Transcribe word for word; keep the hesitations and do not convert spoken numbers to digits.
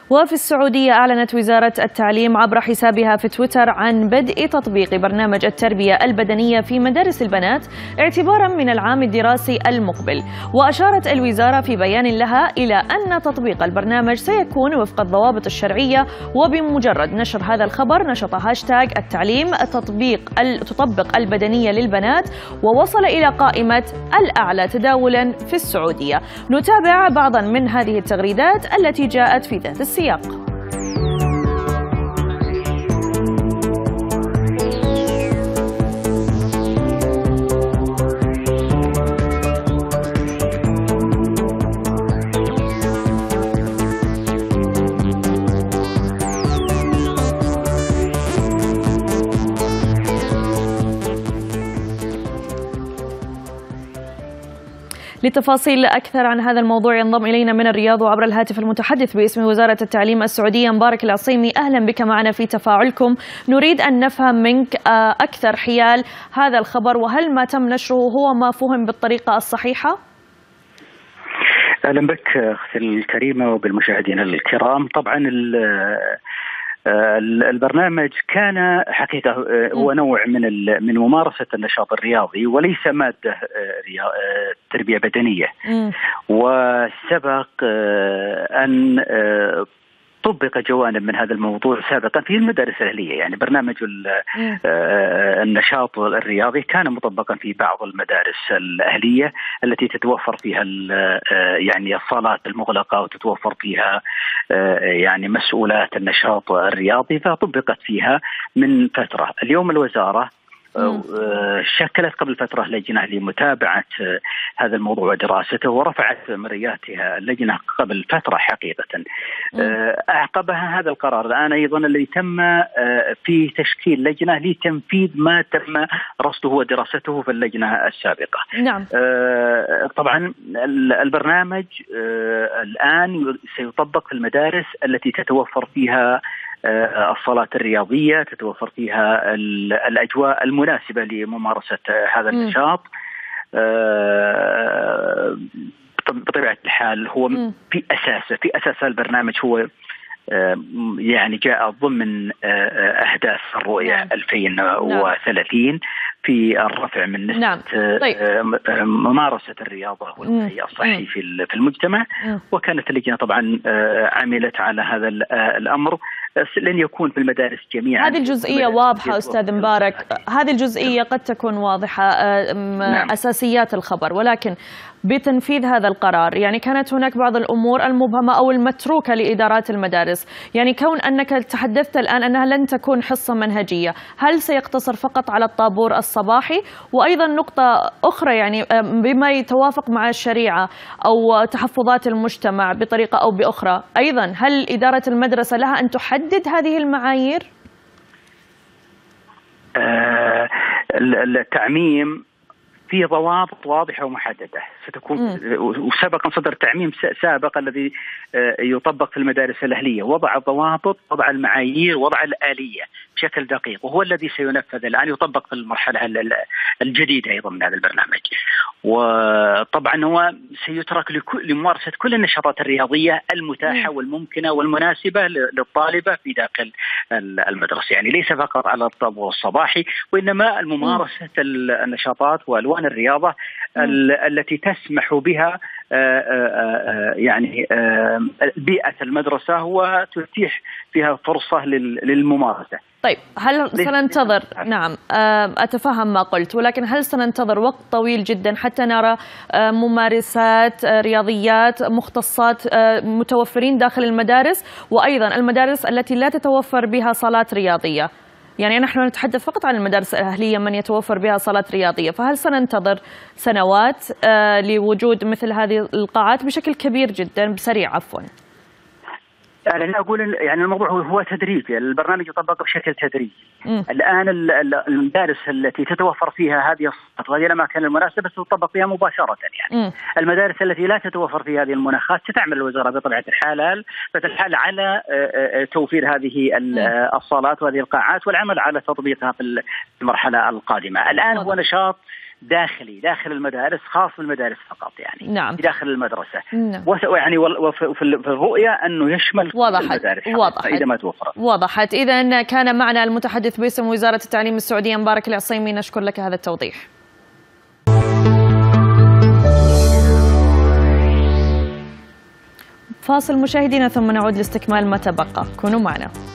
وفي السعودية أعلنت وزارة التعليم عبر حسابها في تويتر عن بدء تطبيق برنامج التربية البدنية في مدارس البنات اعتبارا من العام الدراسي المقبل. وأشارت الوزارة في بيان لها إلى أن تطبيق البرنامج سيكون وفق الضوابط الشرعية، وبمجرد نشر هذا الخبر نشط هاشتاج التعليم تطبيق تطبق البدنية للبنات ووصل إلى قائمة الأعلى تداولا في السعودية. نتابع بعضا من هذه التغريدات التي جاءت في ذات السياق. لتفاصيل أكثر عن هذا الموضوع ينضم إلينا من الرياض وعبر الهاتف المتحدث باسم وزارة التعليم السعودية مبارك العصيمي. أهلا بك معنا في تفاعلكم. نريد أن نفهم منك أكثر حيال هذا الخبر، وهل ما تم نشره هو ما فهم بالطريقة الصحيحة؟ أهلا بك أختي الكريمة وبالمشاهدين الكرام. طبعا البرنامج كان حقيقة هو نوع من من ممارسة النشاط الرياضي وليس مادة تربية بدنية، وسبق أن طبق جوانب من هذا الموضوع سابقا في المدارس الأهلية. يعني برنامج النشاط الرياضي كان مطبقا في بعض المدارس الأهلية التي تتوفر فيها يعني الصالات المغلقة وتتوفر فيها يعني مسؤولات النشاط الرياضي، فطبقت فيها من فترة. اليوم الوزارة شكلت قبل فترة لجنة لمتابعة هذا الموضوع ودراسته، ورفعت مرياتها اللجنة قبل فترة حقيقة. أعقبها هذا القرار الآن أيضا الذي تم في تشكيل لجنة لتنفيذ ما تم رصده ودراسته في اللجنة السابقة. نعم. طبعا البرنامج الآن سيطبق في المدارس التي تتوفر فيها الصالات الرياضية، تتوفر فيها الأجواء المناسبة لممارسة هذا النشاط. بطبيعة الحال هو في أساسه في أساس البرنامج هو يعني جاء ضمن أهداف الرؤية ألفين وثلاثين في الرفع من نسبة نعم. طيب. ممارسة الرياضة والوعي الصحي في المجتمع. وكانت اللجنة طبعا عملت على هذا الأمر لن يكون في المدارس جميعا. هذه الجزئية واضحة أستاذ مبارك، هذه الجزئية قد تكون واضحة. نعم. أساسيات الخبر، ولكن بتنفيذ هذا القرار يعني كانت هناك بعض الأمور المبهمة أو المتروكة لإدارات المدارس. يعني كون أنك تحدثت الآن أنها لن تكون حصة منهجية، هل سيقتصر فقط على الطابور الصباحي؟ وأيضا نقطة أخرى يعني بما يتوافق مع الشريعة أو تحفظات المجتمع بطريقة أو بأخرى، أيضا هل إدارة المدرسة لها أن تحدد هذه المعايير؟ آه التعميم في ضوابط واضحة ومحددة ستكون، وسبق أن صدر تعميم سابق الذي يطبق في المدارس الأهلية، وضع الضوابط، وضع المعايير، وضع الآلية بشكل دقيق، وهو الذي سينفذ الآن يطبق في المرحلة الجديدة أيضا من هذا البرنامج. وطبعا هو سيترك لممارسة كل النشاطات الرياضية المتاحة والممكنة والمناسبة للطالبة في داخل المدرسة، يعني ليس فقط على الطابور الصباحي، وإنما الممارسة النشاطات وألوان الرياضة التي تسمح بها يعني بيئة المدرسة وتتيح فيها فرصة للممارسة. طيب، هل سننتظر؟ نعم، أتفهم ما قلت، ولكن هل سننتظر وقت طويل جدا حتى نرى ممارسات رياضيات مختصات متوفرين داخل المدارس، وأيضا المدارس التي لا تتوفر بها صالات رياضية؟ يعني نحن نتحدث فقط عن المدارس الأهلية من يتوفر بها صالات رياضية، فهل سننتظر سنوات لوجود مثل هذه القاعات بشكل كبير جدا بسريع؟ عفوا أنا أقول يعني الموضوع هو تدريجي، البرنامج يطبق بشكل تدريجي. الآن المدارس التي تتوفر فيها هذه الصالات وهذه الأماكن المناسبة ستطبق فيها مباشرة. يعني م. المدارس التي لا تتوفر فيها هذه المناخات ستعمل الوزارة بطبيعة الحال الحال على توفير هذه الصالات وهذه القاعات والعمل على تطبيقها في المرحلة القادمة. الآن هو نشاط داخلي داخل المدارس، خاص بالمدارس فقط يعني نعم. داخل المدرسة. نعم. يعني وفي الرؤية أنه يشمل وضحت. المدارس وضحت. إذا ما توفرت. وضحت. إذا كان معنا المتحدث باسم وزارة التعليم السعودية مبارك العصيمي، نشكر لك هذا التوضيح. فاصل مشاهدينا ثم نعود لاستكمال ما تبقى، كونوا معنا.